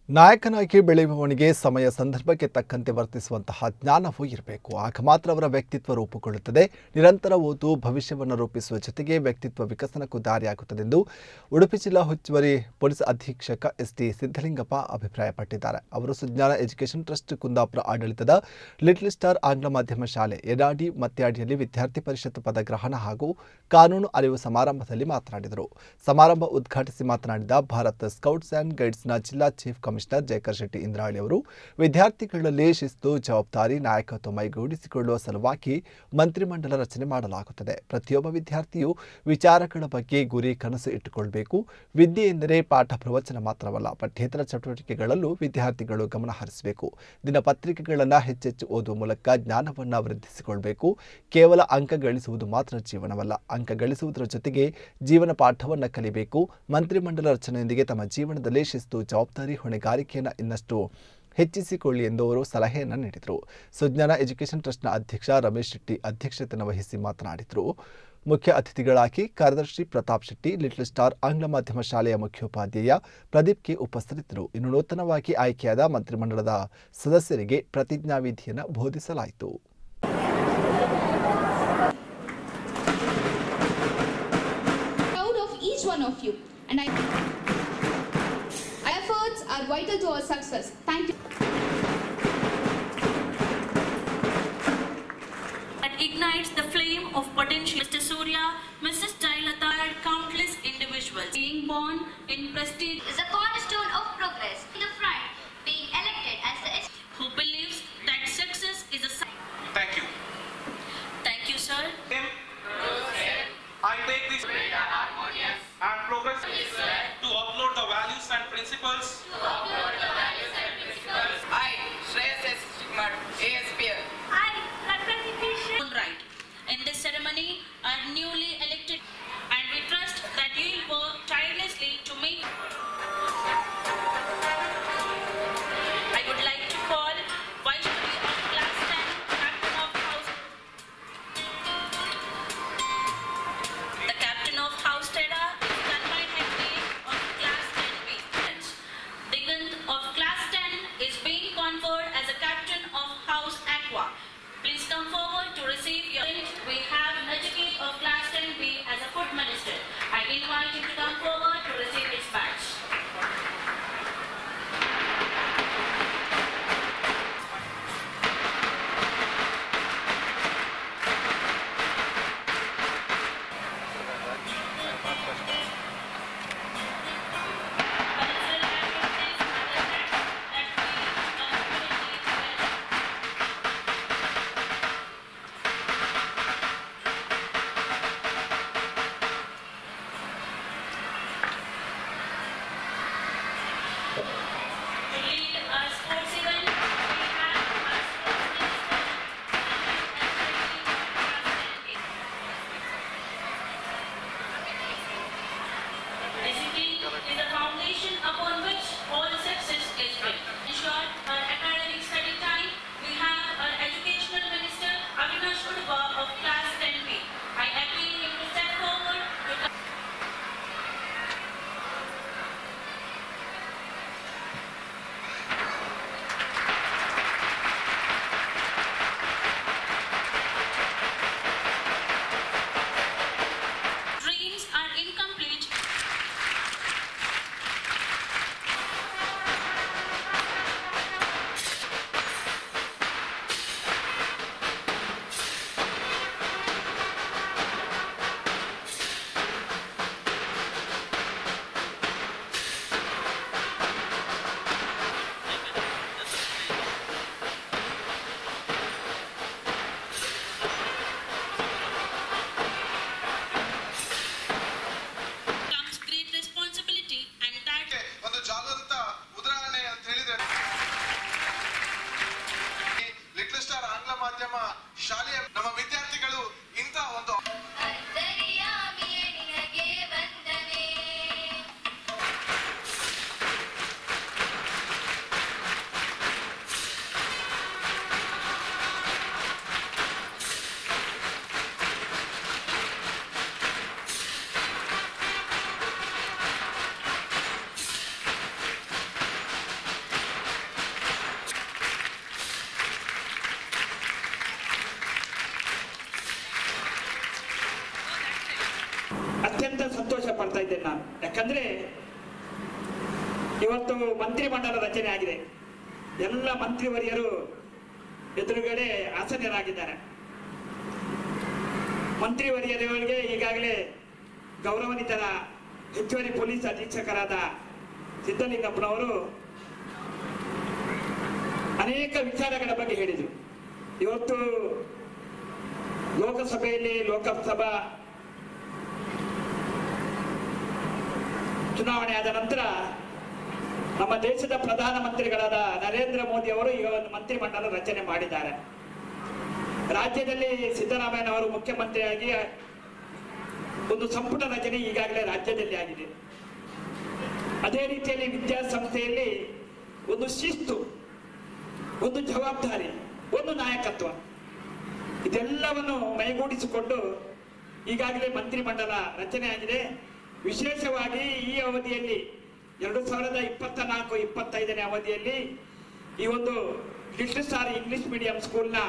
ನಾಯಕನಾಗಿ ಬೆಳೆಯುವವನಿಗೆ ಸಮಯ ಸಂದರ್ಭಕ್ಕೆ ತಕ್ಕಂತೆ ವರ್ತಿಸುವಂತಹ ಜ್ಞಾನವೂ ಇರಬೇಕು. ಆಗ ಮಾತ್ರ ಅವರ ವ್ಯಕ್ತಿತ್ವ ರೂಪುಗೊಳ್ಳುತ್ತದೆ. ನಿರಂತರ ಓದು ಭವಿಷ್ಯವನ್ನು ರೂಪಿಸುವ ಜೊತೆಗೆ ವ್ಯಕ್ತಿತ್ವ ವಿಕಸನಕ್ಕೂ ದಾರಿಯಾಗುತ್ತದೆ ಎಂದು ಉಡುಪಿ ಜಿಲ್ಲಾ ಹೆಚ್ಚುವರಿ ಪೊಲೀಸ್ ಅಧೀಕ್ಷಕ ಎಸ್.ಟಿ. ಸಿದ್ದಲಿಂಗಪ್ಪ ಅಭಿಪ್ರಾಯಪಟ್ಟಿದ್ದಾರೆ. ಅವರು ಸುಜ್ಞಾನ ಎಜುಕೇಷನ್ ಟ್ರಸ್ಟ್ ಕುಂದಾಪುರ ಆಡಳಿತದ ಲಿಟಲ್ ಸ್ಟಾರ್ ಆಂಗ್ಲ ಮಾಧ್ಯಮ ಶಾಲೆ ಯಡಾಡಿ ಮತ್ಯಾಡಿಯಲ್ಲಿ ವಿದ್ಯಾರ್ಥಿ ಪರಿಷತ್ ಪದಗ್ರಹಣ ಹಾಗೂ ಕಾನೂನು ಅರಿವು ಸಮಾರಂಭದಲ್ಲಿ ಮಾತನಾಡಿದರು. ಸಮಾರಂಭ ಉದ್ಘಾಟಿಸಿ ಮಾತನಾಡಿದ ಭಾರತ್ ಸ್ಕೌಟ್ಸ್ ಆ್ಯಂಡ್ ಗೈಡ್ಸ್ನ ಜಿಲ್ಲಾ ಚೀಫ್ ಕಮಿಷನರ್ ಜಯಕರ್ ಶೆಟ್ಟಿ ಇಂದ್ರಾಳಿ ಅವರು ವಿದ್ಯಾರ್ಥಿಗಳಲ್ಲಿ ಶಿಸ್ತು, ಜವಾಬ್ದಾರಿ, ನಾಯಕತ್ವ ಮೈಗೂಡಿಸಿಕೊಳ್ಳುವ ಸಲುವಾಗಿ ಮಂತ್ರಿಮಂಡಲ ರಚನೆ ಮಾಡಲಾಗುತ್ತದೆ. ಪ್ರತಿಯೊಬ್ಬ ವಿದ್ಯಾರ್ಥಿಯು ವಿಚಾರಗಳ ಬಗ್ಗೆ ಗುರಿ, ಕನಸು ಇಟ್ಟುಕೊಳ್ಳಬೇಕು. ವಿದ್ಯೆ ಎಂದರೆ ಪಾಠ ಪ್ರವಚನ ಮಾತ್ರವಲ್ಲ, ಪಠ್ಯೇತರ ಚಟುವಟಿಕೆಗಳಲ್ಲೂ ವಿದ್ಯಾರ್ಥಿಗಳು ಗಮನ ಹರಿಸಬೇಕು. ದಿನಪತ್ರಿಕೆಗಳನ್ನು ಹೆಚ್ಚೆಚ್ಚು ಓದುವ ಮೂಲಕ ಜ್ಞಾನವನ್ನು ವೃದ್ಧಿಸಿಕೊಳ್ಳಬೇಕು. ಕೇವಲ ಅಂಕ ಗಳಿಸುವುದು ಮಾತ್ರ ಜೀವನವಲ್ಲ, ಅಂಕ ಗಳಿಸುವುದರ ಜೊತೆಗೆ ಜೀವನ ಪಾಠವನ್ನು ಕಲಿಬೇಕು. ಮಂತ್ರಿಮಂಡಲ ರಚನೆಯೊಂದಿಗೆ ತಮ್ಮ ಜೀವನದಲ್ಲಿ ಶಿಸ್ತು, ಜವಾಬ್ದಾರಿ, ಹೊಣೆಗಾರಿಕೆಯನ್ನು ಇನ್ನಷ್ಟು ಹೆಚ್ಚಿಸಿಕೊಳ್ಳಿ ಎಂದು ಅವರು ಸಲಹೆಯನ್ನು ನೀಡಿದರು. ಸುಜ್ಞಾನ ಎಜುಕೇಷನ್ ಟ್ರಸ್ಟ್ನ ಅಧ್ಯಕ್ಷ ರಮೇಶ್ ಶೆಟ್ಟಿ ಅಧ್ಯಕ್ಷತೆಯನ್ನು ವಹಿಸಿ ಮಾತನಾಡಿದರು. ಮುಖ್ಯ ಅತಿಥಿಗಳಾಗಿ ಕಾರ್ಯದರ್ಶಿ ಪ್ರತಾಪ್ ಶೆಟ್ಟಿ, ಲಿಟಲ್ ಸ್ಟಾರ್ ಆಂಗ್ಲ ಮಾಧ್ಯಮ ಶಾಲೆಯ ಮುಖ್ಯೋಪಾಧ್ಯಾಯ ಪ್ರದೀಪ್ ಕೆ ಉಪಸ್ಥಿತರಿದ್ದರು. ಇನ್ನು ನೂತನವಾಗಿ ಆಯ್ಕೆಯಾದ ಮಂತ್ರಿಮಂಡಲದ ಸದಸ್ಯರಿಗೆ ಪ್ರತಿಜ್ಞಾವಿಧಿಯನ್ನು ಬೋಧಿಸಲಾಯಿತು. Efforts are vital to our success. Thank you. That ignites the flame of potential. Mr. Surya, Mrs. Jailata, countless individuals. Being born in prestige is a cornerstone of progress. In the front, being elected as the who believes that success is a. Thank you. Thank you, sir. I take this and progress to upload the values and principles. I, Shreyas S. Stigmat, ASPL. I, representation. Right. In this ceremony, are newly elected, and we trust that you will work tirelessly to make. I would like to call Vice Chancellor of Class 10, Captain of House. The Captain of House Teda is Tanmay Hegde of Class 10B. Digant of Class 10 is being conferred as a Captain of House Aqua. Please come forward to receive your. We have Najib of Class 10B as a Food Minister. I invite him to come forward to receive his badge. ಶಾಲೆಯ ನಮ್ಮ ವಿದ್ಯಾರ್ಥಿಗಳು ಇಂತ ಒಂದು ಇದ್ದೇನೆ ನಾನು. ಯಾಕಂದ್ರೆ ಇವತ್ತು ಮಂತ್ರಿಮಂಡಲ ರಚನೆ ಆಗಿದೆ. ಎಲ್ಲ ಮಂತ್ರಿವರಿಯರು ಎದುರುಗಡೆ ಆಸನರಾಗಿದ್ದಾರೆ. ಮಂತ್ರಿವರಿಯರಿಗೆ ಈಗಾಗಲೇ ಗೌರವಾನ್ವಿತರ ಹೆಚ್ಚುವರಿ ಪೊಲೀಸ್ ಅಧೀಕ್ಷಕರಾದ ಸಿದ್ದಲಿಂಗಪ್ಪನವರು ಅನೇಕ ವಿಚಾರಗಳ ಬಗ್ಗೆ ಹೇಳಿದರು. ಇವತ್ತು ಲೋಕಸಭೆಯಲ್ಲಿ ಲೋಕಸಭಾ ಚುನಾವಣೆ ಆದ ನಂತರ ನಮ್ಮ ದೇಶದ ಪ್ರಧಾನಮಂತ್ರಿಗಳಾದ ನರೇಂದ್ರ ಮೋದಿ ಅವರು ಈಗ ಒಂದು ಮಂತ್ರಿಮಂಡಲ ರಚನೆ ಮಾಡಿದ್ದಾರೆ. ರಾಜ್ಯದಲ್ಲಿ ಸಿದ್ದರಾಮಯ್ಯನವರು ಮುಖ್ಯಮಂತ್ರಿಯಾಗಿ ಒಂದು ಸಂಪುಟ ರಚನೆ ಈಗಾಗಲೇ ರಾಜ್ಯದಲ್ಲಿ ಆಗಿದೆ. ಅದೇ ರೀತಿಯಲ್ಲಿ ವಿದ್ಯಾಸಂಸ್ಥೆಯಲ್ಲಿ ಒಂದು ಶಿಸ್ತು, ಒಂದು ಜವಾಬ್ದಾರಿ, ಒಂದು ನಾಯಕತ್ವ, ಇದೆಲ್ಲವನ್ನು ಮೈಗೂಡಿಸಿಕೊಂಡು ಈಗಾಗಲೇ ಮಂತ್ರಿಮಂಡಲ ರಚನೆ ಆಗಿದೆ. ವಿಶೇಷವಾಗಿ ಈ ಅವಧಿಯಲ್ಲಿ 2024-25ನೇ ಅವಧಿಯಲ್ಲಿ ಈ ಒಂದು ಲಿಟಲ್ ಸ್ಟಾರ್ ಇಂಗ್ಲಿಷ್ ಮೀಡಿಯಂ ಸ್ಕೂಲ್ನ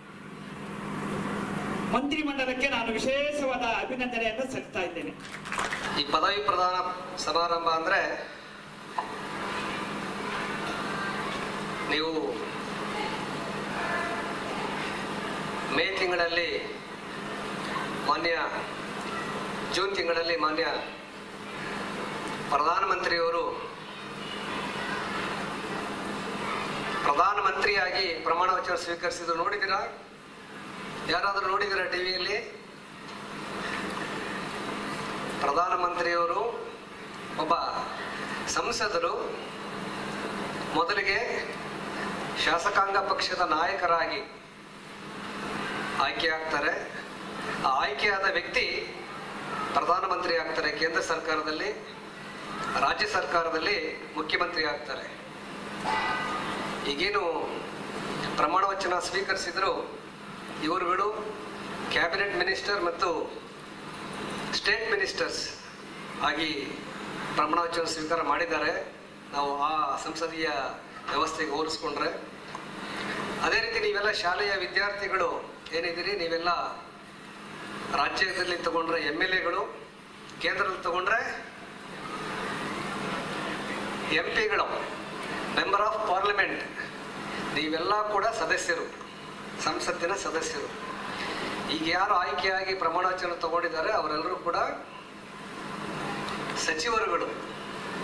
ಮಂತ್ರಿಮಂಡಲಕ್ಕೆ ನಾನು ವಿಶೇಷವಾದ ಅಭಿನಂದನೆಯನ್ನು ಸಲ್ಲಿಸ್ತಾ ಇದ್ದೇನೆ. ಈ ಪದವಿ ಪ್ರದಾನ ಸಮಾರಂಭ ಅಂದ್ರೆ ನೀವು ಮೇ ತಿಂಗಳಲ್ಲಿ ಜೂನ್ ತಿಂಗಳಲ್ಲಿ ಮಾನ್ಯ ಪ್ರಧಾನಮಂತ್ರಿಯವರು ಪ್ರಧಾನಮಂತ್ರಿಯಾಗಿ ಪ್ರಮಾಣ ವಚನ ಸ್ವೀಕರಿಸಿದ್ರು. ನೋಡಿದಿರಾ? ಯಾರಾದರೂ ನೋಡಿದಿರಾ ಟಿವಿಯಲ್ಲಿ? ಪ್ರಧಾನಮಂತ್ರಿಯವರು ಒಬ್ಬ ಸಂಸದರು ಮೊದಲಿಗೆ ಶಾಸಕಾಂಗ ಪಕ್ಷದ ನಾಯಕರಾಗಿ ಆಯ್ಕೆಯಾಗ್ತಾರೆ. ಆ ಆಯ್ಕೆಯಾದ ವ್ಯಕ್ತಿ ಪ್ರಧಾನಮಂತ್ರಿ ಆಗ್ತಾರೆ. ಕೇಂದ್ರ ಸರ್ಕಾರದಲ್ಲಿ, ರಾಜ್ಯ ಸರ್ಕಾರದಲ್ಲಿ ಮುಖ್ಯಮಂತ್ರಿ ಆಗ್ತಾರೆ. ಈಗೇನು ಪ್ರಮಾಣ ವಚನ ಸ್ವೀಕರಿಸಿದ್ರು ಇವರುಗಳು ಕ್ಯಾಬಿನೆಟ್ ಮಿನಿಸ್ಟರ್ ಮತ್ತು ಸ್ಟೇಟ್ ಮಿನಿಸ್ಟರ್ಸ್ ಆಗಿ ಪ್ರಮಾಣ ವಚನ ಸ್ವೀಕಾರ ಮಾಡಿದ್ದಾರೆ. ನಾವು ಆ ಸಂಸದೀಯ ವ್ಯವಸ್ಥೆಗೆ ಹೋಲಿಸ್ಕೊಂಡ್ರೆ, ಅದೇ ರೀತಿ ನೀವೆಲ್ಲ ಶಾಲೆಯ ವಿದ್ಯಾರ್ಥಿಗಳು ಏನಿದ್ದೀರಿ, ನೀವೆಲ್ಲ ರಾಜ್ಯದಲ್ಲಿ ತಗೊಂಡ್ರೆ MLAಗಳು, ಕೇಂದ್ರದಲ್ಲಿ ತಗೊಂಡ್ರೆ MP ಗಳು, ಮೆಂಬರ್ ಆಫ್ ಪಾರ್ಲಿಮೆಂಟ್, ನೀವೆಲ್ಲ ಕೂಡ ಸದಸ್ಯರು, ಸಂಸತ್ತಿನ ಸದಸ್ಯರು. ಈಗ ಯಾರು ಆಯ್ಕೆಯಾಗಿ ಪ್ರಮಾಣ ವಚನ ತಗೊಂಡಿದ್ದಾರೆ ಅವರೆಲ್ಲರೂ ಕೂಡ ಸಚಿವರುಗಳು.